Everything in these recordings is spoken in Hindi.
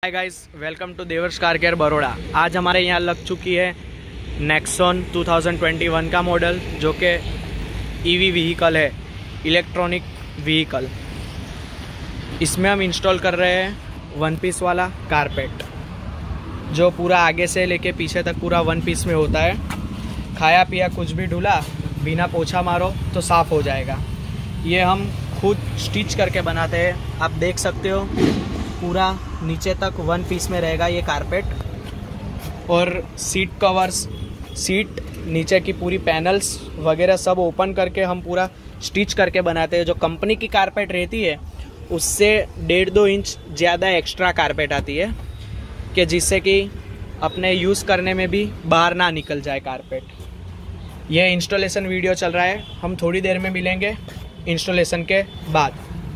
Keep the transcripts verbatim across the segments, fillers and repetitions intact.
Hi guys, welcome to Devarsh car care Baroda. आज हमारे यहाँ लग चुकी है नेक्सॉन दो हज़ार इक्कीस का मॉडल, जो कि ईवी व्हीकल है, इलेक्ट्रॉनिक व्हीकल। इसमें हम इंस्टॉल कर रहे हैं वन पीस वाला कारपेट, जो पूरा आगे से लेके पीछे तक पूरा वन पीस में होता है। खाया पिया कुछ भी ढूला, बिना पोछा मारो तो साफ़ हो जाएगा। ये हम खुद स्टिच करके बनाते हैं। आप देख सकते हो पूरा नीचे तक वन पीस में रहेगा ये कारपेट। और सीट कवर्स, सीट नीचे की पूरी पैनल्स वगैरह सब ओपन करके हम पूरा स्टिच करके बनाते हैं। जो कंपनी की कारपेट रहती है उससे डेढ़ दो इंच ज़्यादा एक्स्ट्रा कारपेट आती है, कि जिससे कि अपने यूज़ करने में भी बाहर ना निकल जाए कारपेट। यह इंस्टॉलेशन वीडियो चल रहा है, हम थोड़ी देर में मिलेंगे इंस्टॉलेशन के बाद।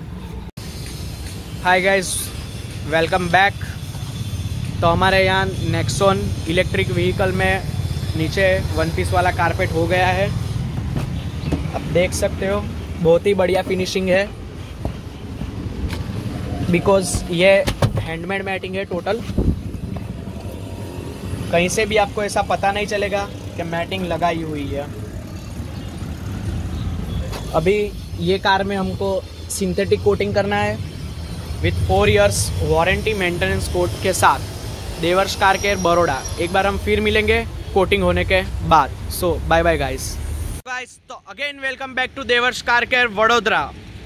Hi guys, welcome back. तो हमारे यहाँ नेक्सॉन इलेक्ट्रिक व्हीकल में नीचे वन पीस वाला कारपेट हो गया है। अब देख सकते हो बहुत ही बढ़िया फिनिशिंग है, बिकॉज ये हैंडमेड मैटिंग है टोटल। कहीं से भी आपको ऐसा पता नहीं चलेगा कि मैटिंग लगाई हुई है। अभी ये कार में हमको सिंथेटिक कोटिंग करना है with four years warranty maintenance code के साथ। Devarsh car care Baroda. एक बार हम फिर मिलेंगे कोटिंग होने के बाद। So bye bye guys. Guys तो again welcome back to Devarsh car care Vadodara.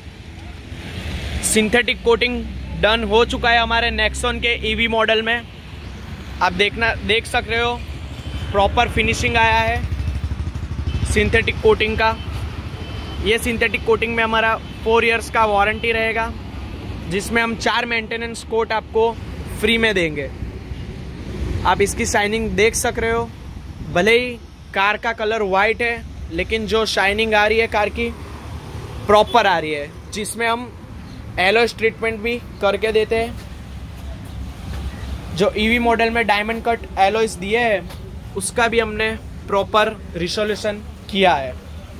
Synthetic coating done हो चुका है हमारे नेक्सॉन के ईवी मॉडल में। आप देखना देख सक रहे हो प्रॉपर फिनिशिंग आया है सिंथेटिक कोटिंग का। ये सिंथेटिक कोटिंग में हमारा फोर इयर्स का वारंटी रहेगा, जिसमें हम चार मेंटेनेंस कोट आपको फ्री में देंगे। आप इसकी शाइनिंग देख सक रहे हो। भले ही कार का कलर वाइट है, लेकिन जो शाइनिंग आ रही है कार की प्रॉपर आ रही है, जिसमें हम एलॉय ट्रीटमेंट भी करके देते हैं। जो ईवी मॉडल में डायमंड कट एलॉयज दिए हैं, उसका भी हमने प्रॉपर रिसोल्यूशन किया है।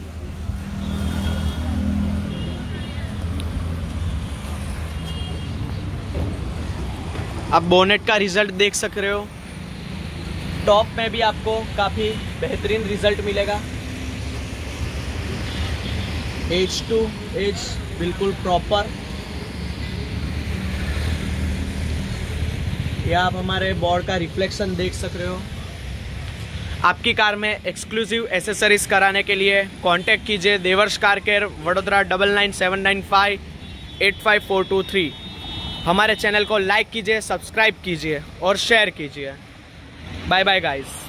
आप बोनेट का रिजल्ट देख सक रहे हो। टॉप में भी आपको काफ़ी बेहतरीन रिजल्ट मिलेगा। एज टू एज बिल्कुल प्रॉपर। या आप हमारे बोर्ड का रिफ्लेक्शन देख सक रहे हो। आपकी कार में एक्सक्लूसिव एसेसरीज कराने के लिए कांटेक्ट कीजिए Devarsh car care Vadodara double nine seven nine five eight five four two three. हमारे चैनल को लाइक कीजिए, सब्सक्राइब कीजिए और शेयर कीजिए। Bye bye guys.